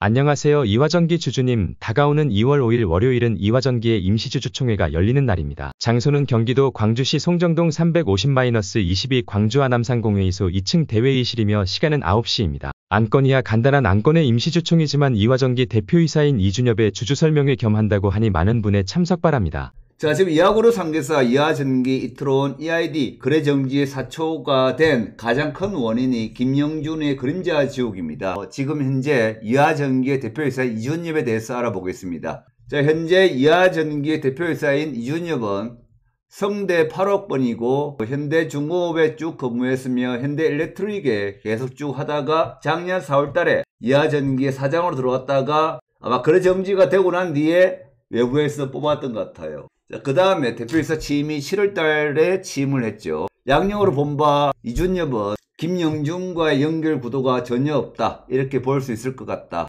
안녕하세요. 이화전기 주주님, 다가오는 2월 5일 월요일은 이화전기의 임시주주총회가 열리는 날입니다. 장소는 경기도 광주시 송정동 350-22 광주 하남상공회의소 2층 대회의실이며 시간은 9시입니다. 안건이야 간단한 안건의 임시주총이지만 이화전기 대표이사인 이준엽의 주주 설명회 겸 한다고 하니 많은 분의 참석 바랍니다. 자, 지금 이화그룹 상계사 이화전기, 이트론, EID 거래정지의 사초가 된 가장 큰 원인이 김영준의 그림자 지옥입니다. 지금 현재 이화전기의 대표이사 이준엽에 대해서 알아보겠습니다. 자, 현재 이화전기의 대표이사인 이준엽은 성대 8억번이고 현대중공업에 쭉 근무했으며 현대일렉트릭에 계속 쭉 하다가 작년 4월달에 이화전기의 사장으로 들어왔다가 아마 거래정지가 되고 난 뒤에 외부에서 뽑았던 것 같아요. 그 다음에 대표이사 취임이 7월달에 취임을 했죠. 양력으로 본 바 이준엽은 김영준과의 연결 구도가 전혀 없다, 이렇게 볼 수 있을 것 같다.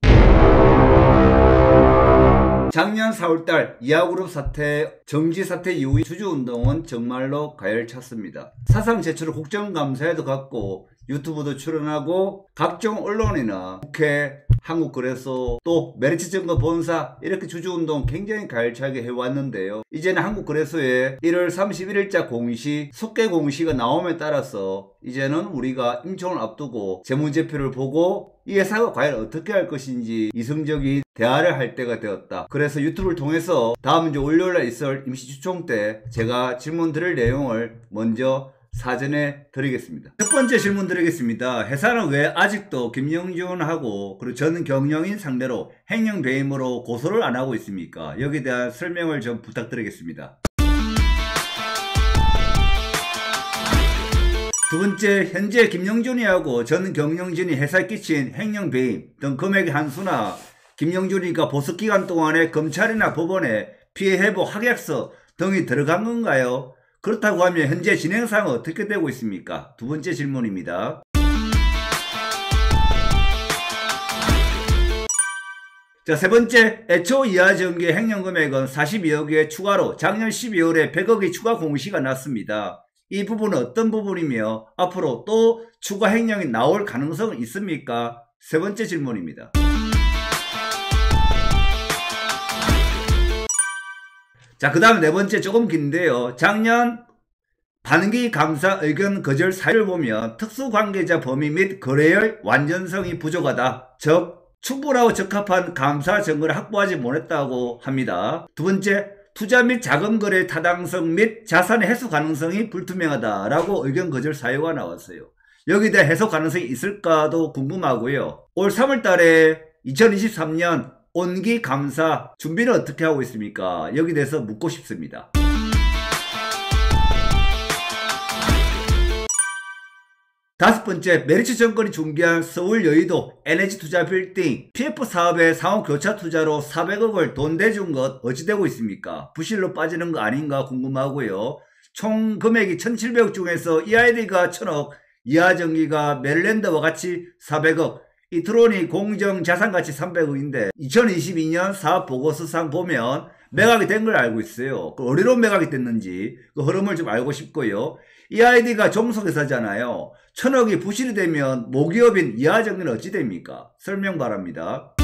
작년 4월달 이화그룹 정지 사태 이후 주주운동은 정말로 가열찼습니다. 사상 제출을 국정감사에도 갔고 유튜브도 출연하고 각종 언론이나 국회, 한국거래소, 또 메리츠증권 본사 이렇게 주주운동 굉장히 가열차게 해왔는데요. 이제는 한국거래소에 1월 31일자 공시, 속개 공시가 나옴에 따라서 이제는 우리가 임총을 앞두고 재무제표를 보고 이 회사가 과연 어떻게 할 것인지 이성적인 대화를 할 때가 되었다. 그래서 유튜브를 통해서 다음 주 월요일날 있을 임시주총 때 제가 질문 드릴 내용을 먼저 사전에 드리겠습니다. 첫 번째 질문 드리겠습니다. 회사는 왜 아직도 김영준하고 그리고 전 경영인 상대로 행정배임으로 고소를 안 하고 있습니까? 여기에 대한 설명을 좀 부탁드리겠습니다. 두 번째, 현재 김영준이하고 전 경영진이 회사에 끼친 행정배임 등 금액의 한수나 김영준이가 보석기간 동안에 검찰이나 법원에 피해회복 확약서 등이 들어간 건가요? 그렇다고 하면 현재 진행사항은 어떻게 되고 있습니까? 두 번째 질문입니다. 자, 세 번째, 애초 이화전기의 행정금액은 42억에 추가로 작년 12월에 100억의 추가 공시가 났습니다. 이 부분은 어떤 부분이며 앞으로 또 추가 행령이 나올 가능성은 있습니까? 세 번째 질문입니다. 자, 그 다음 네 번째 조금 긴데요. 작년 반기 감사 의견 거절 사유를 보면 특수관계자 범위 및 거래의 완전성이 부족하다. 즉 충분하고 적합한 감사 증거를 확보하지 못했다고 합니다. 두 번째, 투자 및 자금 거래 타당성 및 자산의 해소 가능성이 불투명하다라고 의견 거절 사유가 나왔어요. 여기에 대해 해소 가능성이 있을까도 궁금하고요. 올 3월 달에 2023년 온기 감사 준비는 어떻게 하고 있습니까? 여기에 대해서 묻고 싶습니다. 다섯 번째, 메리츠증권이 중개한 서울 여의도 에너지투자 빌딩 PF 사업의 상호교차 투자로 400억을 돈 대준 것 어찌 되고 있습니까? 부실로 빠지는 거 아닌가 궁금하고요. 총 금액이 1,700억 중에서 EID가 1,000억, 이화전기가 메릴랜드와 같이 400억, 이트론이 공정자산가치 300억인데 2022년 사업보고서상 보면 매각이 된 걸 알고 있어요. 그 어디로 매각이 됐는지 그 흐름을 좀 알고 싶고요. EID가 종속회사잖아요. 1,000억이 부실이 되면 모기업인 이화전기는 어찌 됩니까? 설명 바랍니다.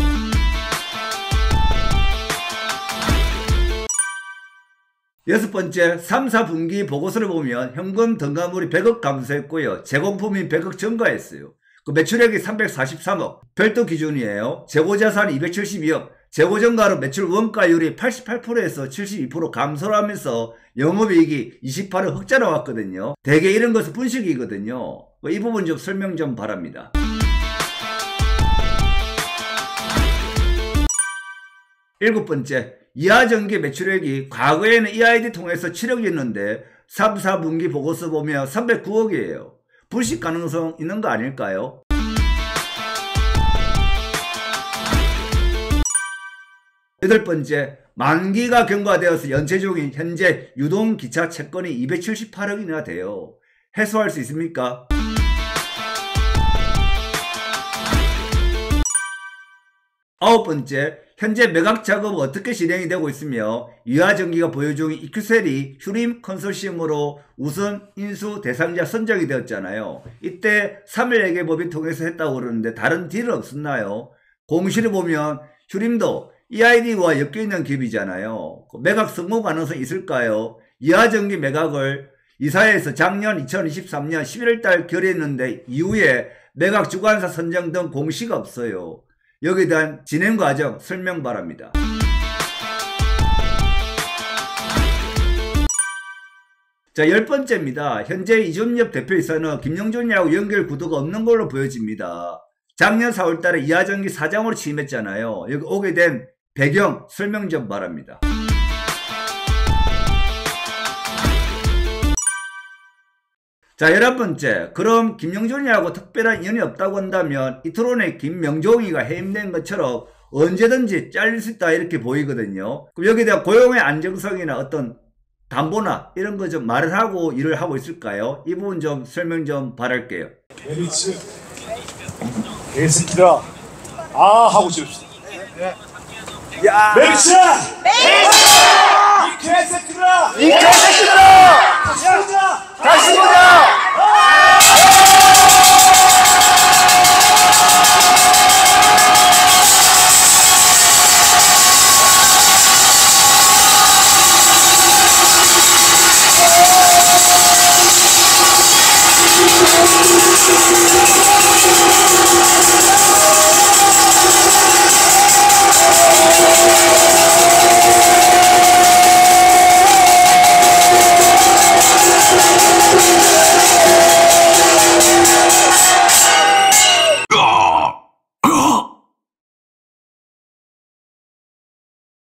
여섯 번째, 3, 4분기 보고서를 보면 현금 등가물이 100억 감소했고요. 제공품이 100억 증가했어요. 그 매출액이 343억, 별도 기준이에요. 재고자산이 272억, 재고정가로 매출 원가율이 88%에서 72% 감소를 하면서 영업이익이 28억 흑자 나왔거든요. 대개 이런 것은 분식이거든요. 이 부분 좀 설명 좀 바랍니다. 일곱 번째, 이화전기 매출액이 과거에는 EID 통해서 7억이었는데 3, 4분기 보고서 보면 309억이에요. 불식 가능성 있는 거 아닐까요? 여덟 번째, 만기가 경과되어서 연체 중인 현재 유동기차 채권이 278억이나 돼요. 해소할 수 있습니까? 아홉 번째, 현재 매각 작업은 어떻게 진행이 되고 있으며 이화전기가 보유 중인 이큐셀이 휴림 컨소시엄으로 우선 인수 대상자 선정이 되었잖아요. 이때 3일 회계법인 통해서 했다고 그러는데 다른 딜은 없었나요? 공시를 보면 휴림도 EID와 엮여있는 기업이잖아요. 매각 성공 가능성이 있을까요? 이하전기 매각을 이사회에서 작년 2023년 11월달 결의했는데 이후에 매각 주관사 선정 등 공시가 없어요. 여기에 대한 진행 과정 설명 바랍니다. 자, 10번째입니다. 현재 이준엽 대표이사는 김영준이하고 연결 구도가 없는 걸로 보여집니다. 작년 4월달에 이하전기 사장으로 취임했잖아요. 여기 오게 된 배경 설명 좀 바랍니다. 자, 11번째. 그럼 김영준이하고 특별한 인연이 없다고 한다면 이토론에 김명종이가 해임된 것처럼 언제든지 잘릴 수 있다 이렇게 보이거든요. 그럼 여기에 대한 고용의 안정성이나 어떤 담보나 이런 거 좀 말을 하고 일을 하고 있을까요? 이 부분 좀 설명 좀 바랄게요. 메리츠 개새끼들아 하고 싶습니다. 야 메리츠! 이 개새끼들아! 다시 보자!